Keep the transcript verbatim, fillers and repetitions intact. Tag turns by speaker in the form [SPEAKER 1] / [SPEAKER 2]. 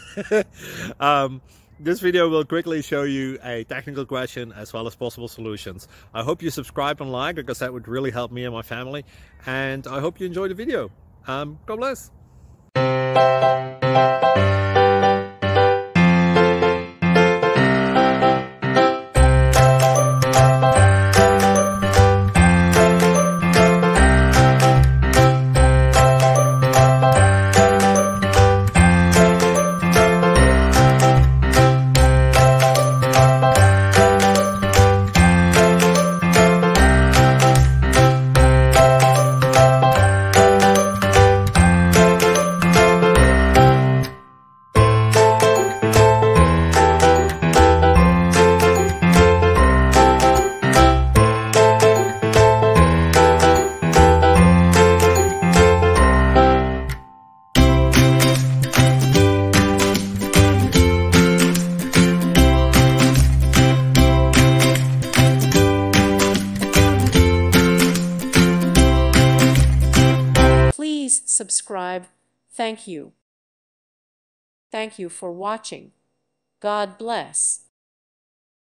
[SPEAKER 1] um, this video will quickly show you a technical question as well as possible solutions. I hope you subscribe and like, because that would really help me and my family. And I hope you enjoy the video. Um, God bless.
[SPEAKER 2] Please subscribe. Thank you. Thank you for watching. God bless.